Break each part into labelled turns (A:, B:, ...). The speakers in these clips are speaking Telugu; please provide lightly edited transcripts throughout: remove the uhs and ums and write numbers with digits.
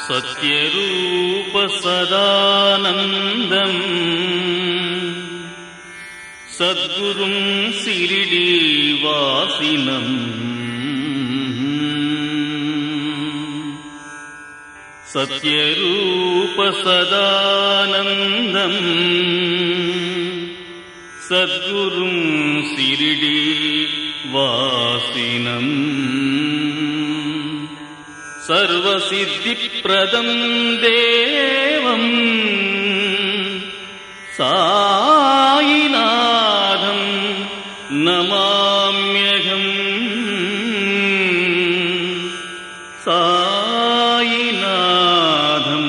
A: सत्यरूप सदानंदं सद्गुरुं शिरडीवासिनं सत्यरूप सदानंदं सद्गुरुं शिरडीवासिनं सर्वसिद्धिप्रदं देवं साईनाथं नमाम्यहं साईनाथं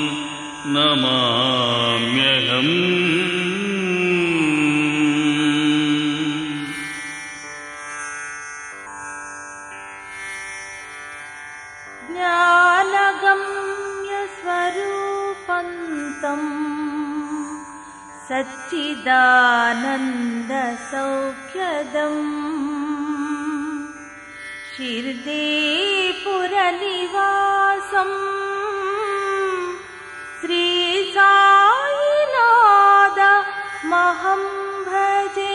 A: नमाम्यहम्।
B: ज्ञानगम्यस्वरूपं सच्चिदानन्दसौख्यदं शिरडीपुरनिवासं श्री साईनाथमहं भजे।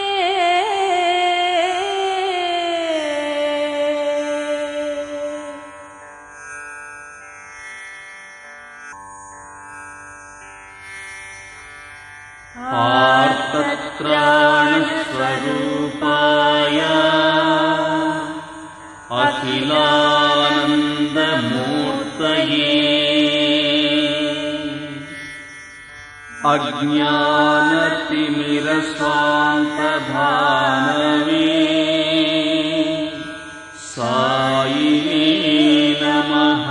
A: आर्तत्राणस्वरूपाय अखिलानन्दमूर्तये अज्ञानतिमिरस्वान्तभानवे साईने नमः।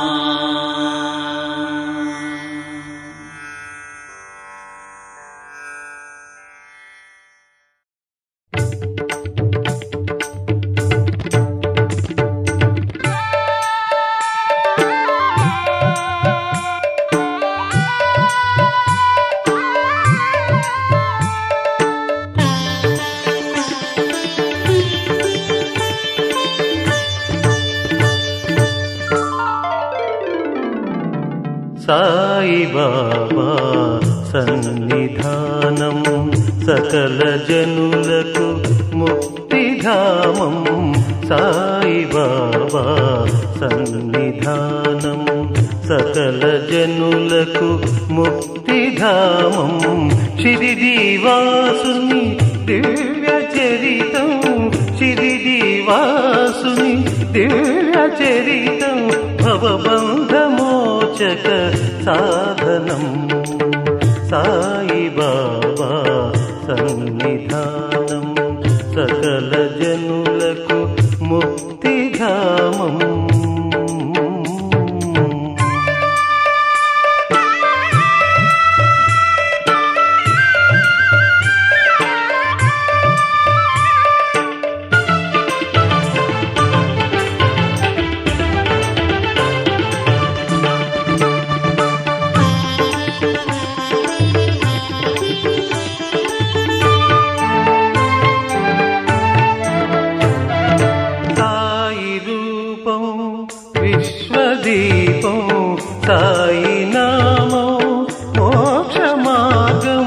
C: साई बाबा सन्निधानं सकल जनुలకు मुक्तिधामं साई बाबा सन्निधानं सकल जनुలకు मुक्तिधामं शिरिडीवासुनि दिव्य चरितं शिरिडीवासुनि दिव्य चरितं भवबन्धमोचक साधनं साई बाबा सन्निधानं सकल जनुలకు मुक्तिधामं। విశ్వదీపం సాయి నామం మోక్ష మార్గం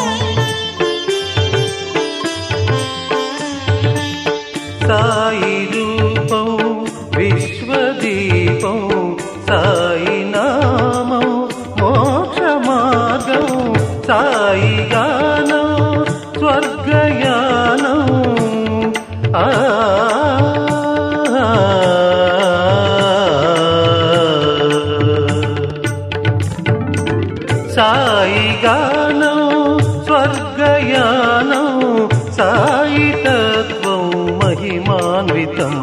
C: సాయి రూపం విశ్వదీపం సాయి నామం మోక్ష మార్గం సాయి గానం స్వర్గయానం సాయి గానం స్వర్గయానం సాయి తత్వం మహిమాన్వితం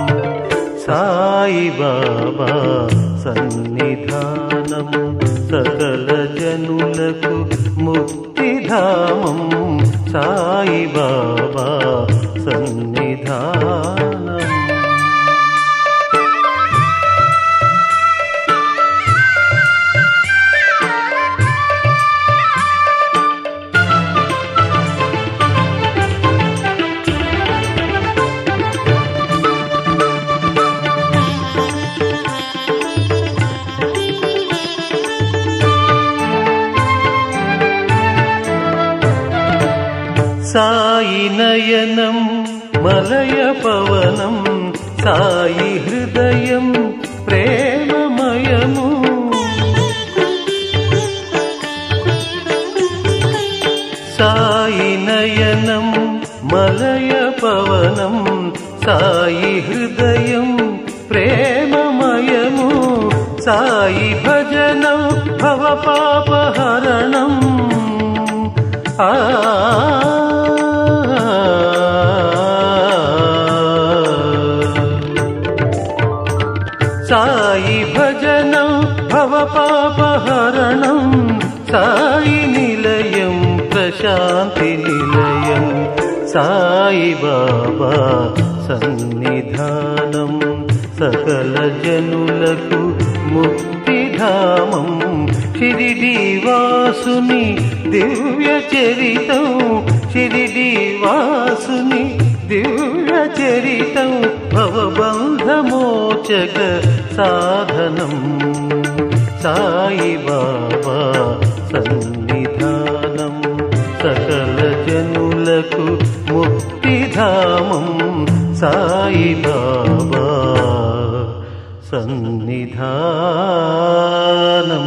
C: సాయి బాబా సన్నిధానం సకల జనులకు ముక్తిధామం సాయి బాబా సన్నిధానం। సాయి నయనం మలయ పవనం సాయి హృదయం ప్రేమమయము సాయి నయనం మలయ పవనం సాయి హృదయం ప్రేమమయము సాయి భజనం భవ పాపహరణం సాయి భజనం భవ పాపహరణం సాయి నిలయం ప్రశాంతి నిలయం సాయి బాబా సన్నిధానం సకల జనులకు ముక్తిధామం షిరిడి వాసుని దివ్య చరితం షిరిడి వాసుని దివ్య చరితం భవబంధమోచక సాధనం సాయి బాబా సన్నిధానం సకల జనులకు ముక్తిధామం సాయి బాబా సన్నిధానం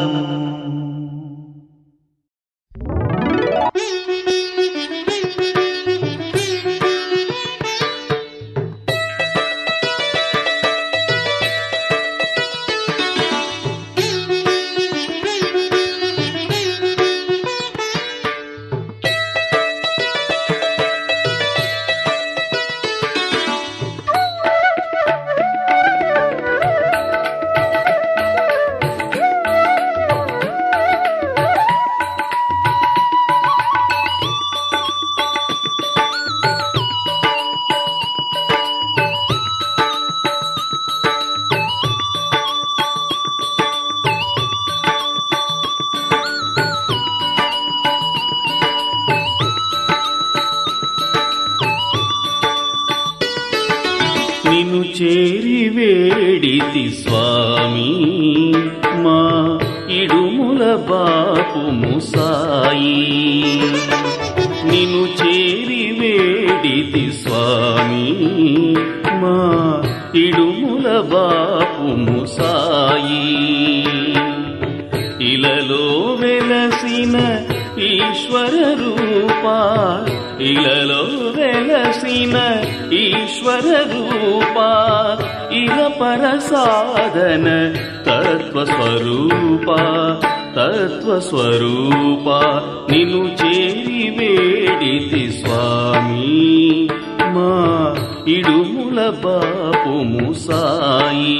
A: నిను చేరి వేడితి స్వామి మా ఇడుముల బాపుము సాయి నిను చేరి వేడితి స్వామి మా ఇడుముల బాపుము సాయి ఇలలో వెలసిన ఈశ్వర రూపా ఇలలో వెలసిన ఈశ్వర రూపా ఇహ పర సాధన తత్వస్వరూపా తత్వస్వరూపా నిను చేరి వేడితి స్వామి మా ఇడుముల బాపుము సాయి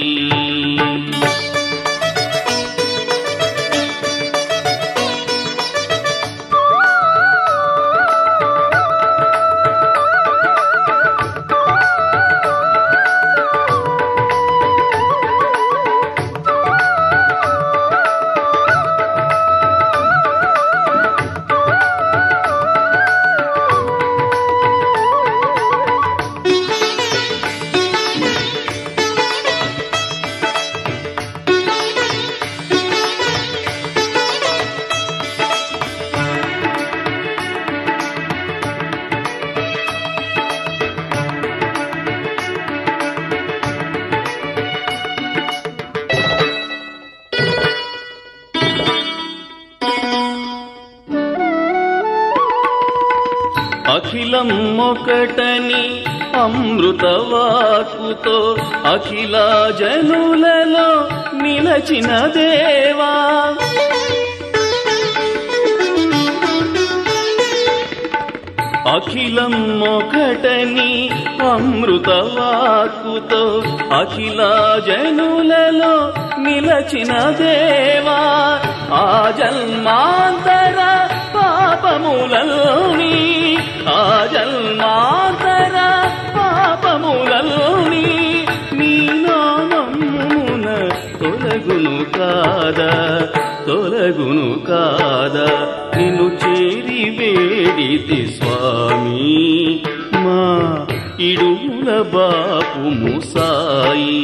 A: అఖిలం ఒకటని అమృతవాక్కుతో అఖిల జనులలో నిలచిన దేవా అఖిలం ఒకటని అమృతవాక్కుతో అఖిల జనులలో నిలచిన దేవా ఆ జన్మాంతర పాపములల్ని ఆ జన్మాంతర పాపములల్ని నీ నామమున తొలగును కాదా తొలగును కాదా నిన్ను చేరి వేడితి స్వామి మా ఇడుముల బాపుము సాయి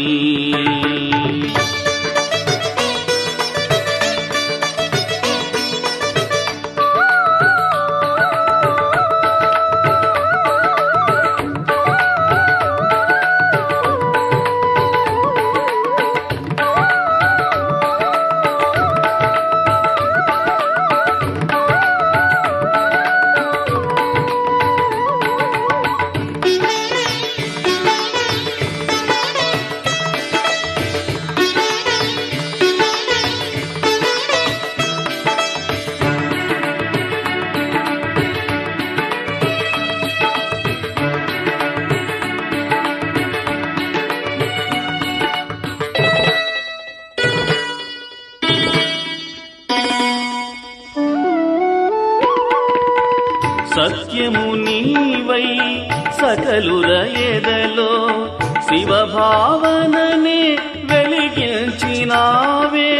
A: సకలుర ఎదలో శివభావననే వెలిగించినావే.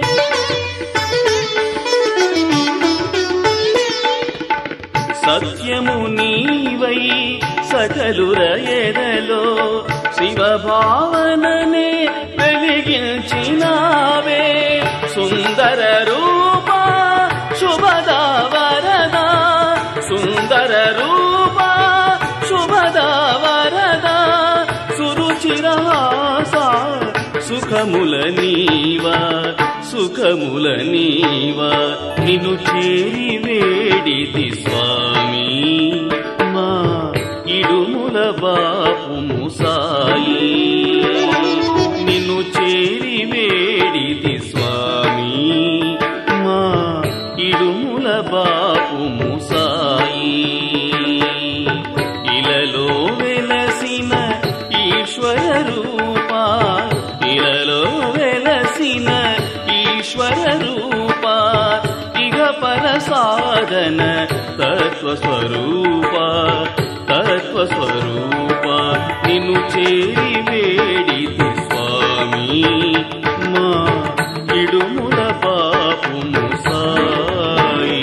A: సత్యము నీవై సకలుర ఎదలో శివభావననే వెలిగించినావే. సుందర రూప శుభదా వరదా, సుందర రూప శుభదా వరదా, సురుచిరహాస సుఖముల నీవా, సుఖముల నీవా. నిన్ను చేరి వేడితి స్వామి మా ఇడుముల బాపుము సాయి. నిన్ను చేరి వేడితి స్వామి మా ఇడుముల బాపుము సాయి. ఇలలో వెలసిన ఈశ్వర రూప, ఇలలో వెలసిన ఈశ్వర రూప, ఇహ పర సాధన తత్వస్వరూప, తత్వస్వరూప. నిన్ను చేరి వేడితి స్వామి మా ఇడుముల బాపుము సాయి.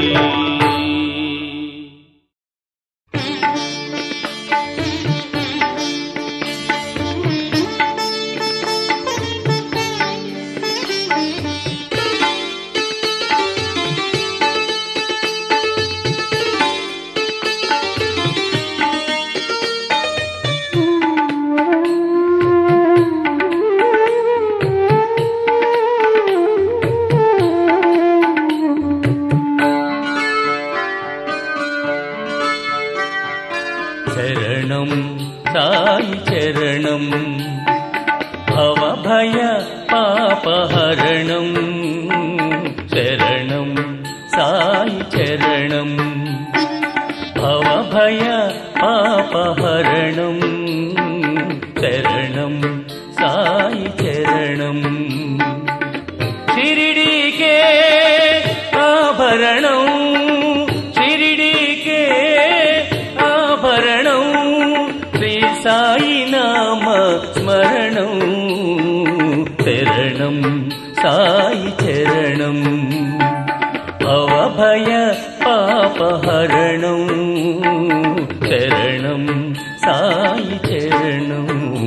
C: చరణం సాయి చరణం భవభయ పాపహరణం. శరణం సాయి చరణం భవభయ పాపహరణం. శరణం సాయి చరణం. షిరిడీకే ఆభరణం, షిరిడీకే ఆభరణం, శ్రీ సాయి నామ స్మరణం. శరణం సాయి చరణం భవభయ పాపహరణం. శరణం సాయి చరణం.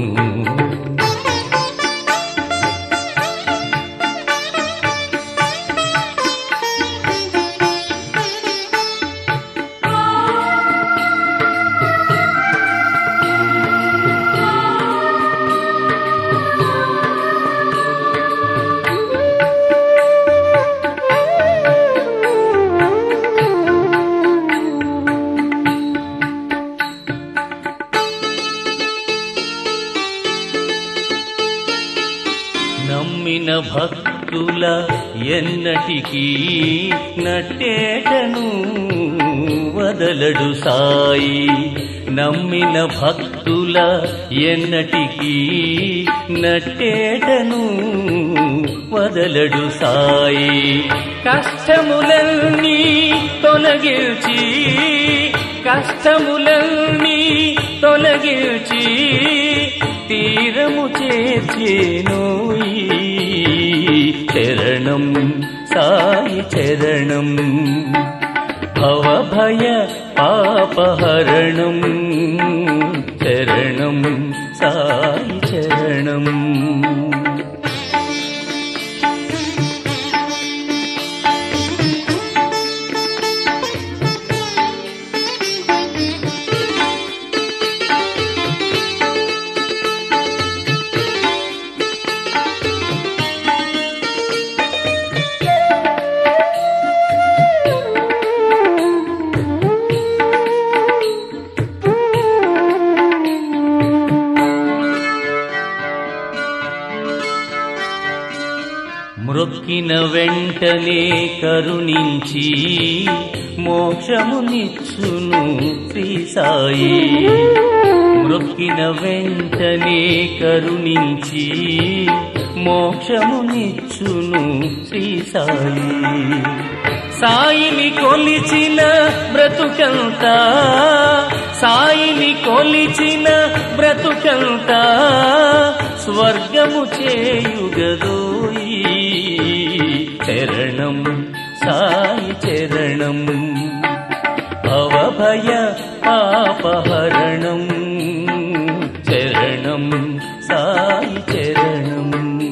C: నమ్మిన భక్తుల ఎన్నటికీ నట్టేటను వదలడు సాయి. నమ్మిన భక్తుల ఎన్నటికీ నట్టేటను వదలడు సాయి. కష్టములన్నీ తొలగించి, కష్టములన్నీ తొలగించి తీరము చేర్చేనోయి. శరణం సాయి చరణం భవభయ పాపహరణం. శరణం సాయి చరణం. మొక్కిన వెంటనే కరుణించి మోక్షమునిచ్చును శ్రీ సాయి. మొక్కిన వెంటనే కరుణించి మోక్షమునిచ్చును శ్రీ సాయి. సాయిని కొలిచిన బ్రతుకంతా, సాయిని కొలిచిన బ్రతుకంతా స్వర్గము చేయుగదోయి. చరణం సాయి చరణం, భవభయ పాపహరణం. చరణం సాయి చరణం.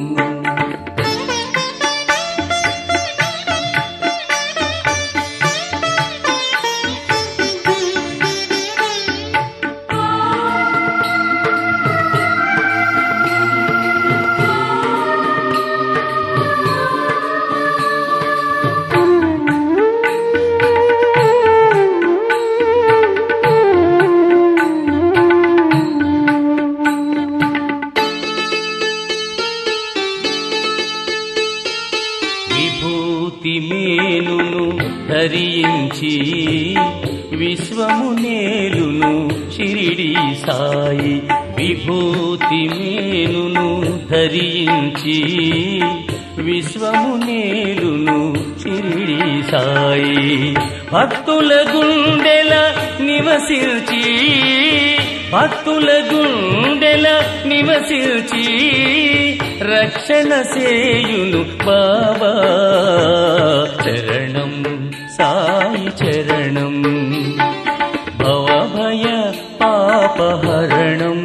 C: విభూతి మేనును ధరించి విశ్వము నేలును షిరిడి సాయి. విభూతి మేనును ధరించి విశ్వము నేలును షిరిడి సాయి. భక్తుల గుండెల నివసించి, భక్తుల గుండెల నివసించి రక్షణ సేయును బాబా. చరణం సాయి చరణం, భవభయ పాపహరణం.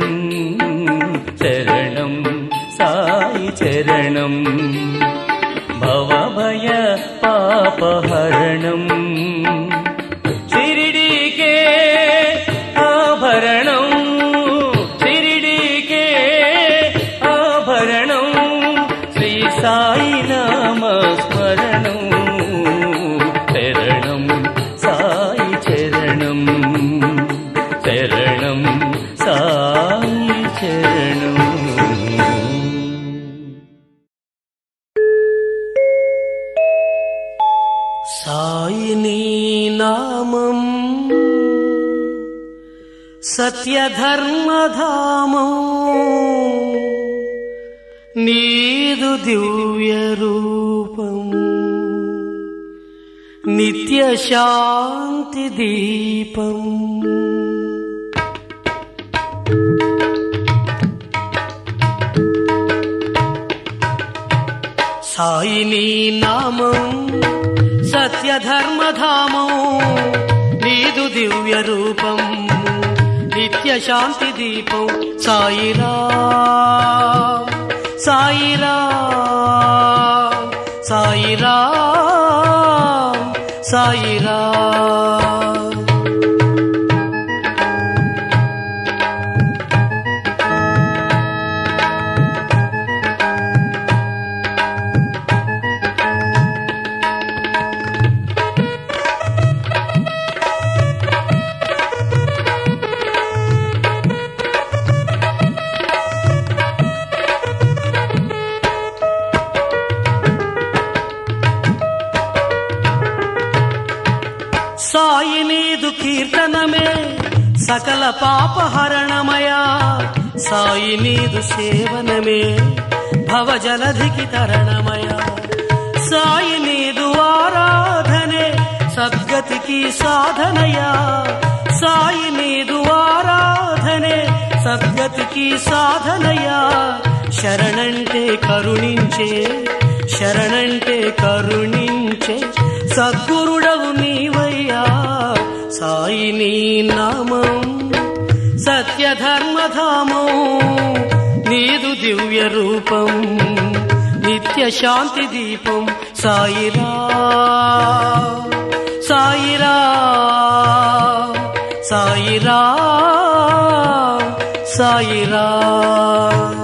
C: చరణం సాయి చరణం, భవభయ పాపహరణం. షిరిడీకే ఆభరణం, షిరిడీకే ఆభరణం. శ్రీ సాయి నామ స్మరణం. చరణం సాయి చరణం, చరణం సాయి చరణం.
D: సాయిని నామం సత్యధర్మధామం, నీదు దివ్య రూపం నిత్య శాంతి దీపం. సాయిని నామం సత్యధర్మధామం, నీదు దివ్య రూపం నిత్య శాంతి దీపం. సాయిరామ్ సాయిరామ్ సాయిరామ్ సాయిరామ్. సాయి నీదు కీర్తనమే సకల పాపహరణమయా. సాయి నీదు సేవనమే భవజలధికి తరణమయా. సాయి నీదు ఆరాధనే సద్గతికి సాధనయా. సాయి నీదు ఆరాధనే సద్గతికి సాధనయా. శరణంటే కరుణించే, శరణంటే కరుణించే సద్గురుడవు నీవయ్యా. సాయిని నామం సత్యధర్మధామం, నీదు దివ్య రూపం నిత్య శాంతి దీపం. సాయిరామ్ సాయిరామ్ సాయిరామ్ సాయిరామ్.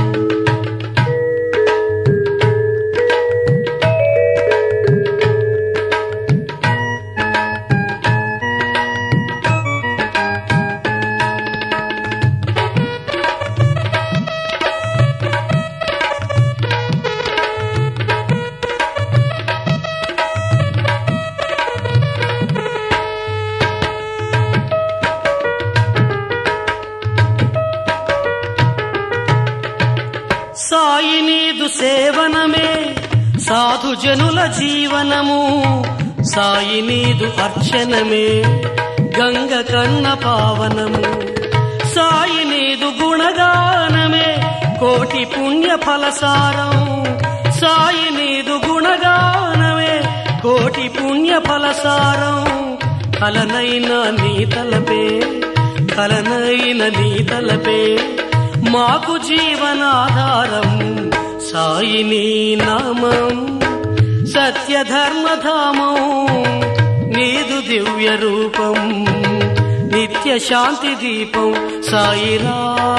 D: సాయి నీదు సేవనమే సాధు జనుల జీవనము. సాయి నీదు అర్చనమే గంగ కన్న పావనము, సాయి నీదు గుణగానమే కోటి పుణ్య ఫలసారం, సాయి నీదు గుణగానమే కోటి పుణ్య ఫలసారం. కలనైన నీ తలపే, కలనైన నీ తలపే మాకు జీవనాధారం. సాయి నీ నామం సత్యధర్మధామం, నీదు దివ్య రూపం నిత్య శాంతి దీపం. సాయిరా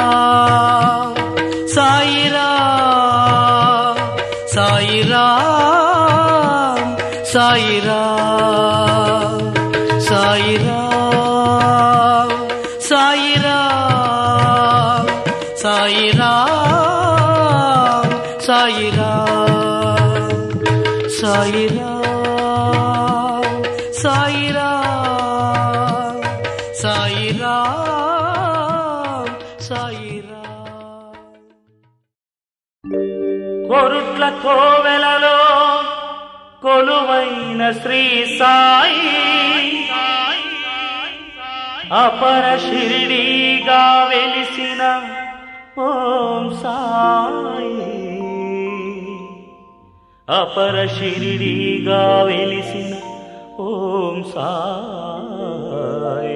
D: సాయిరా సాయిరా సాయిరా సాయిరా సాయిరా సాయిరా సాయిరా సాయిరా సాయిరా సాయిరా సాయిరా.
C: కొరుట్ల కోవెలలో కొలువైన శ్రీ సాయి, అపర షిరిడీగా వెలిసిన ఓం సాయి, అపర షిరిడీగా వెలిసిన ఓం సాయి.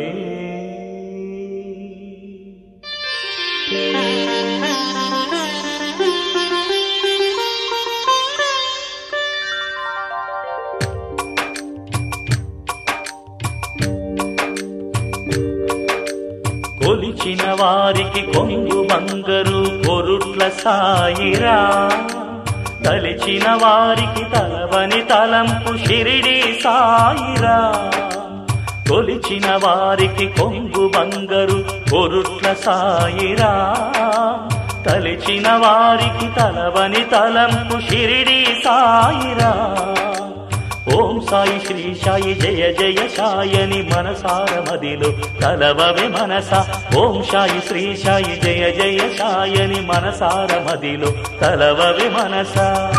C: కొలిచిన వారికి కొంగు బంగరు కొరుట్ల సాయిరా, తలిచిన వారికి తలవని తలంపు షిరిడి సాయిరా. కొలిచిన వారికి కొంగు బంగరు కొరుట్ల సాయిరా, తలిచిన వారికి తలవని తలంపు షిరిడి సాయిరా. ఓం సాయి శ్రీ సాయి జయ జయ సాయని మనసార మదిలో తలవవే మనస. ఓం సాయి శ్రీ సాయి జయ జయ సాయని మనసార మదిలో తలవవే మనస.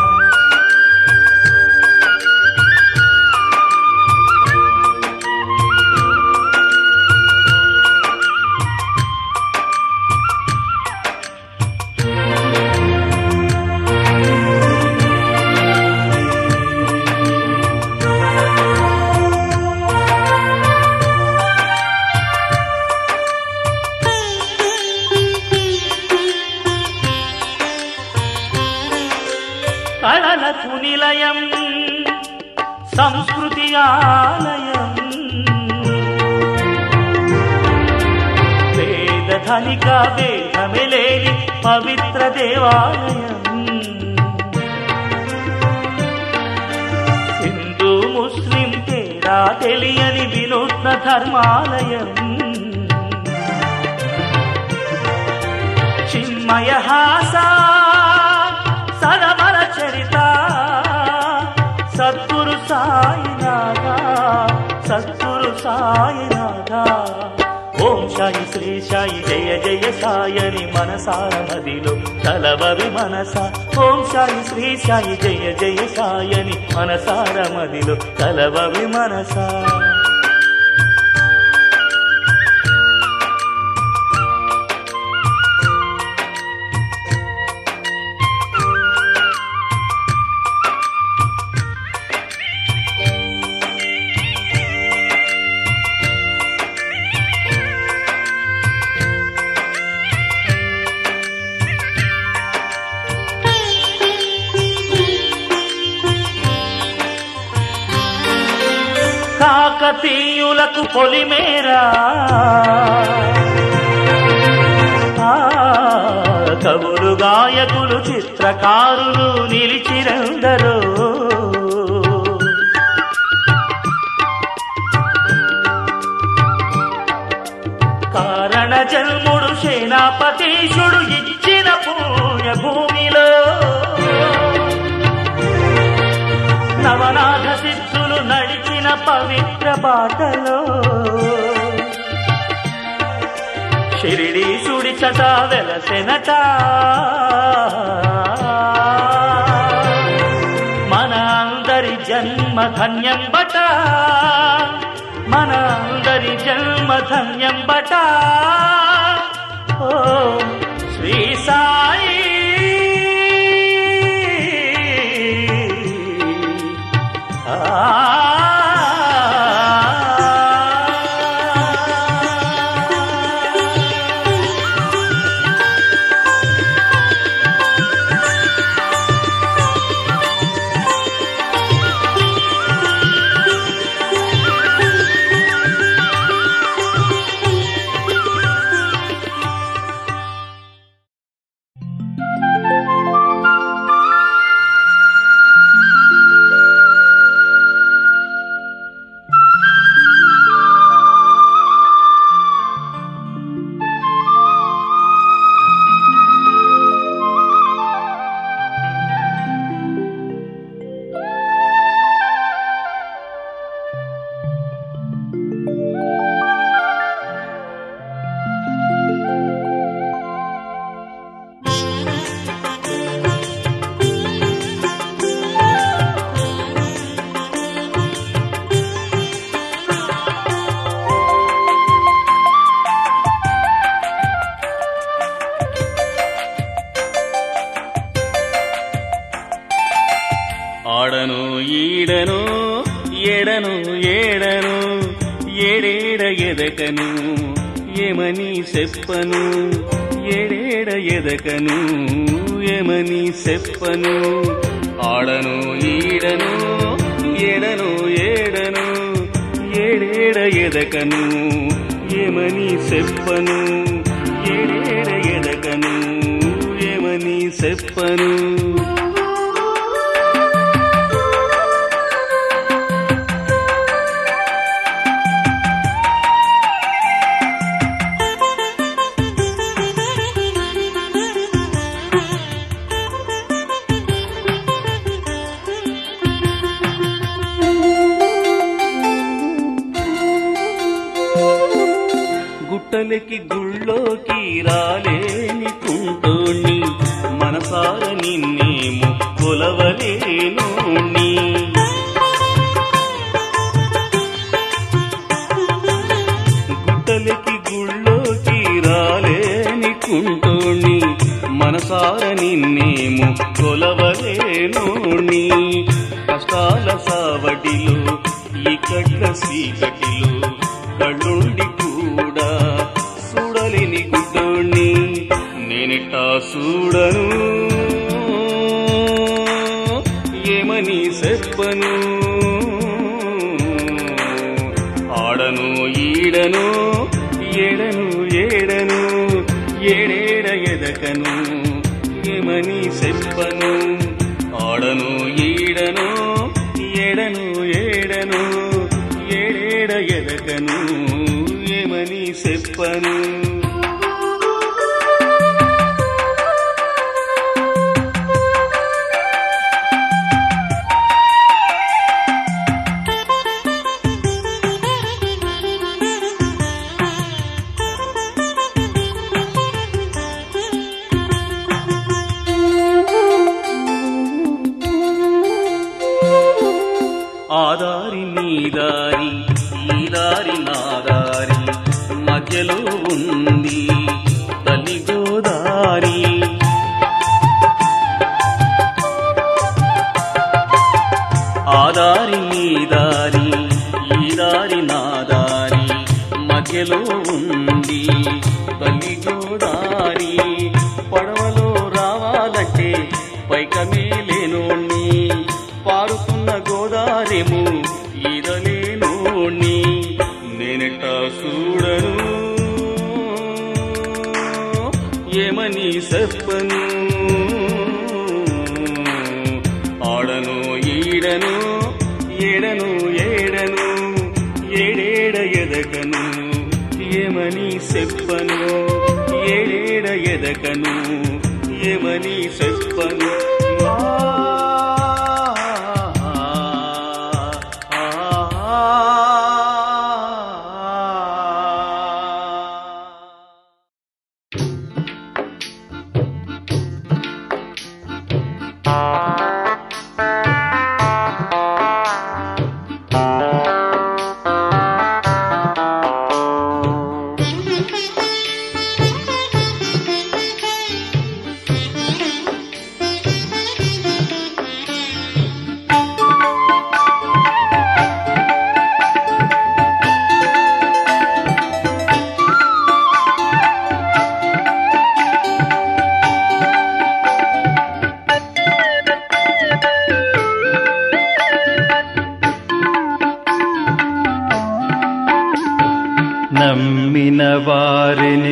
C: కళలకు నిలయం సంస్కృతి ఆలయం, వేద ధనిక భేదమిలేని పవిత్ర దేవాలయం. హిందూ ముస్లిం తేడా తెలియని వినూత్న ధర్మాలయం. చిన్మయ హాస సరమర చరిత సద్గురు సాయినాథ, సద్గురు సాయినాథ. ఓం సాయి శ్రీ సాయి జయ జయ సాయని మనసార మదిలో తలవవి మనస. ఓం సాయి శ్రీ సాయి జయ జయ సాయని మనసార మదిలో తలవవి మనస. కాకతీయులకు పొలిమేరా, కవులు గాయకులు చిత్రకారులు నిలిచిరెందరో. కారణ జన్ముడు సేనాపతీశుడు ఇచ్చిన పుణ్య భూమిలో, నవనాథ సిద్ధులు నడిచిన పవిత్ర బాటలో. షిరిడీశుడి చట వెలసెనట మన అందరి జన్మ జన్మ ధన్యం బట మన అందరి జన్మ ధన్యం బట ఓ శ్రీ సాయి
A: ఆడను ఈడను ఎడను ఏడను ఏడేడ ఎదకను ఏమని చెప్పను ఏడేడ ఎదకను ఏమని చెప్పను ఆడను ఈడను ఎడను ఏడను ఏడేడ ఎదకను ఏమని చెప్పను ఏడేడ ఎదకను ఏమని చెప్పను గుట్టలకి గుళ్ళోకి రాలేని కుంటోణ్ణి మనసార నిన్నేమో కొలవలేనోణ్ణి గుట్టలకి గుళ్ళోకి రాలేని కుంటోణ్ణి మనసార నిన్నేమో కొలవలేనోణ్ణి కష్టాల సావడిలో ఈ కట్ల సీకటిలో కళ్ళుండి కూడా చూడలేని గుడ్డోణ్ణి నేనెట్టా చూడను ఏమని చెప్పను ఆడను ఈడను ఏడను ఏడను ఏడేడ ఎదకను ఏమని చెప్పను ఆడను ఈడను ఏడను ఏడను ఏడేడ ఎదకను ఏమని చెప్పను ఆదారి నీ దారి ఈ దారి నా దారి మధ్యలో ఉంది తల్లి గోదారి ఆదారి నీ దారి ఈ దారి నా దారి మధ్యలో ఉంది తల్లి గోదారి పడవలో రావాలంటే పైకమే లేనోణ్ణి పారుతున్న గోదారేమో ఈదలేనోణ్ణి నేనెట్టా చూడను ఏమని చెప్పను ఆడను ఈడను ఏడను ఏడను ఏడేడ ఎదకను ఏమని చెప్పను ఏడేడ ఎదకను ఏమని చెప్పను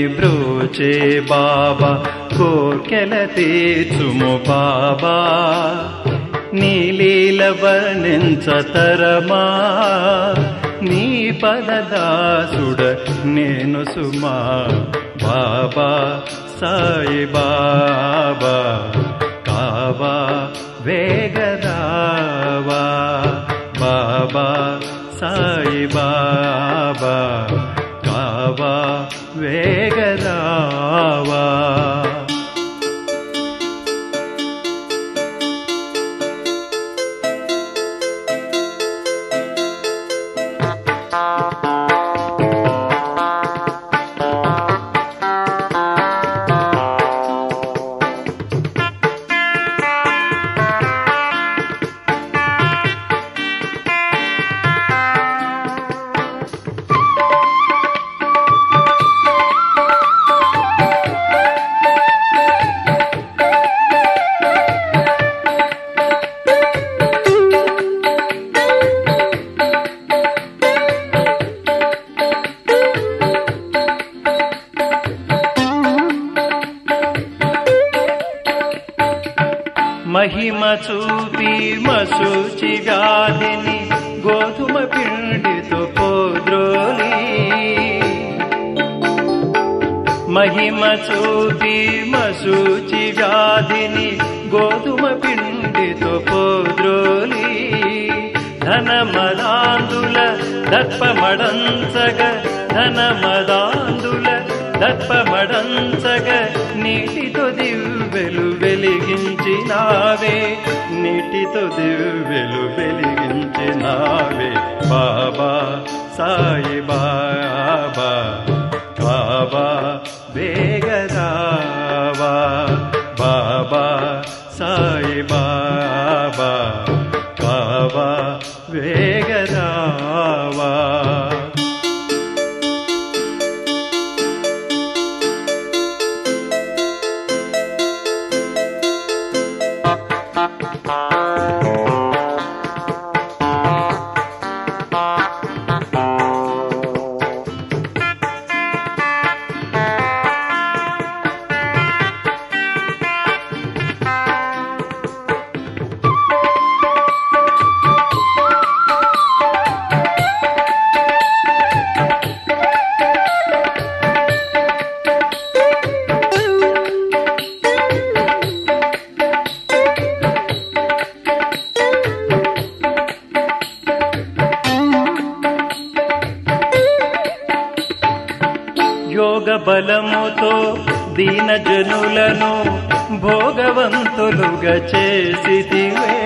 E: బ్రోచే బాబా కోర్కెల తీర్చుము బాబా నీ లీల వర్ణించతరమా నీ పదదాసుడ నేను సుమా బాబా సాయి బాబా కావా వేగరావా బాబా సాయి బాబా కావా వేగరావా మహిమ చూపి మసూచి వ్యాధిని గోధుమ పిండితో పోద్రోలి మహిమ చూపి మసూచి వ్యాధిని గోధుమ పిండితో పోద్రోలి ధనమదాందుల దర్పమడంచగ ధనమదాందుల దర్పమడంచగ నీటితో దివ్వెలు వెలిగించినావే నీటితో దివ్వెలు వెలిగించినావే బాబా సాయి బాబా బాబా వేగరావా బాబా సాయి బాబా బాబా వేగరావా యోగ బలముతో దీన జనులను భోగవంతులుగా చేసితివే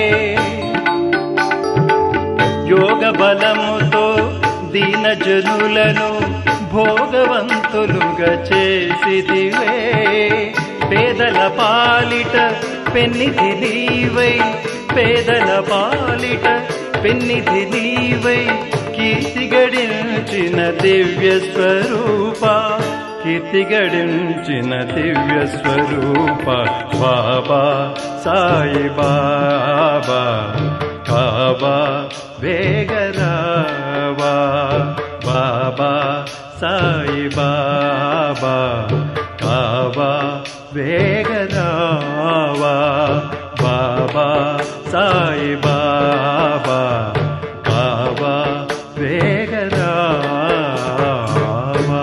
E: యోగ బలముతో దీన జనులను భోగవంతులుగా చేసితివే పేదల పాలిట పెన్నిధి నీవై పేదల పాలిట పెన్నిధి నీవై కీర్తి గడించిన దివ్య స్వరూప కీర్తి గడించిన దివ్య స్వరూప బాబా సాయి బాబా కావా వేగరావా బాబా సాయి బాబా కావా వేగరావా బాబా సాయి బాబా కావా వేగరావా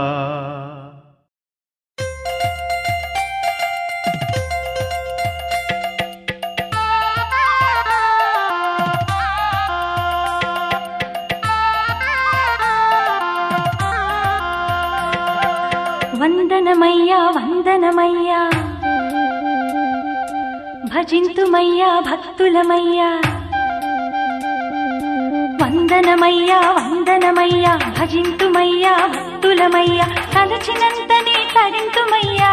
B: వందనమయ్యా వందనమయ్యా భజింతుమయ్యా భక్తులమయ్యా వందనమయ్యా వందనమయ్యా భజింతుమయ్యా భక్తులమయ్యా తలచినంతనే తరింతుమయ్యా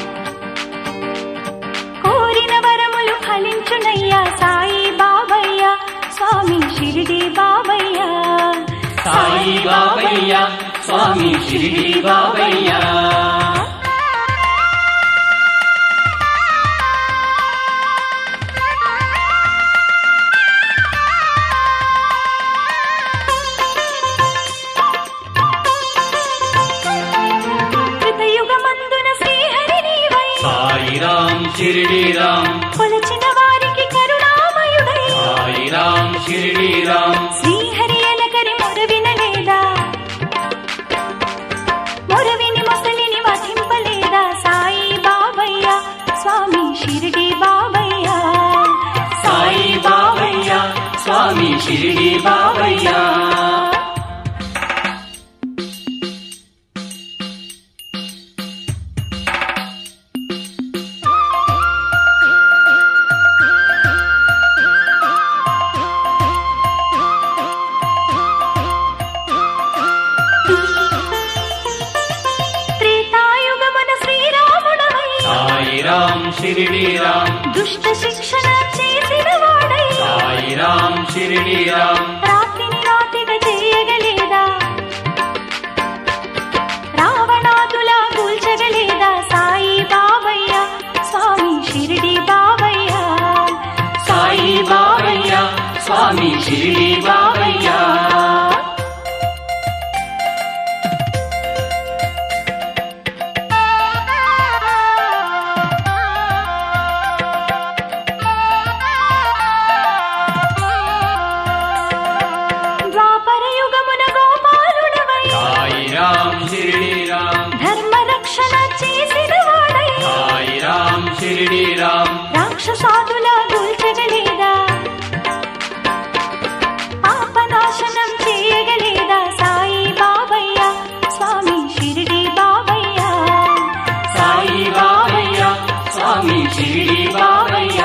B: కోరిన వరములు ఫలించునయ్యా సాయి బాబయ్యా స్వామి షిరిడి బాబయ్యా
D: సాయి బాబయ్యా స్వామి షిరిడి బాబయ్యా షిరిడి రామ్
B: కొలచిన వారికి కరుణామయుడై
D: సాయి రామ్ షిరిడి రామ్
B: శ్రీహరి అలకరి మొరవినలేదా మొరవిని మొసలిని వధింపలేదా సాయి బాబయ్య స్వామి షిరిడి బాబయ్య
D: సాయి బాబయ్య స్వామి షిరిడి బాబయ్య
B: త్రేతాయుగమున శ్రీరాముడవై
D: సాయి రామ్ షిరిడి రామ్
B: దుష్ట శిక్షణ చేసిన వాడై
D: సాయి రామ్ షిరిడి రామ్
B: రాతిని రాతిగా చేయగలేదా రావణాదులా కూల్చగలేదా సాయి బాబయ్య స్వామి షిరిడి బాబయ్య
D: సాయి బాబయ్య స్వామి షిరిడి బాబయ్య
B: ద్వాపరయుగమున గోపాలుడవై
D: సాయి రామ్ షిరిడి రామ్
B: ధర్మ రక్షణ చేసిన వాడై
D: సాయి రామ్ షిరిడి రామ్
B: రాక్షసాదులా కూల్చగలేదా పాపనాశనం చేయగలేదా సాయి బాబయ్య స్వామి షిరిడి బాబయ్య
D: సాయి బాబయ్య స్వామి షిరిడి బాబయ్య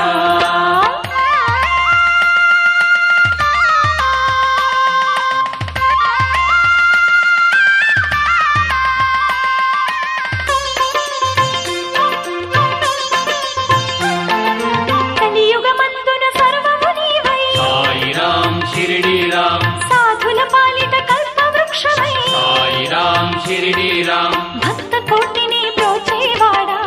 B: కలియుగమందున సర్వము నీవై
D: సాయి రామ్ షిరిడి రామ్
B: సాధుల పాలిట కల్పవృక్షమై
D: సాయి రామ్ షిరిడి రామ్
B: భక్త కోటిని బ్రోచేవాడా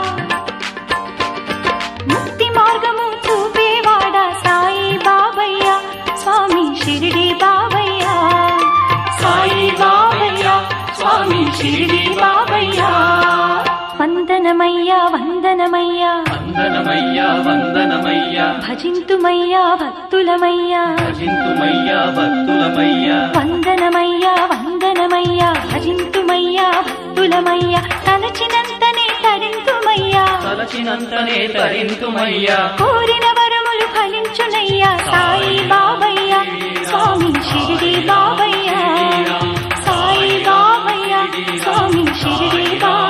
B: ముక్తి మార్గము చూపేవాడా సాయి బాబయ్య స్వామి షిరిడి బాబయ్య
D: సాయి బాబయ్య స్వామి షిరిడి బాబయ్య
B: వందనమయ్యా వందనమయ్యా
D: వందనమయ్యా వందనమయ్యా
B: భజింతుమయ్యా భక్తులమయ్యా
D: భజింతుమయ్యా భక్తులమయ్యా
B: వందనమయ్యా వందనమయ్యా భజింతుమయ్యా భక్తులమయ్యా తలచినంతనే తరింతుమయ్యా
D: తలచినంతనే తరింతుమయ్యా
B: కోరిన వరములు ఫలించునయ్యా సాయి బాబయ్య స్వామి షిరిడి బాబయ్య సాయి బాబయ్య స్వామి షిరిడి బాబయ్య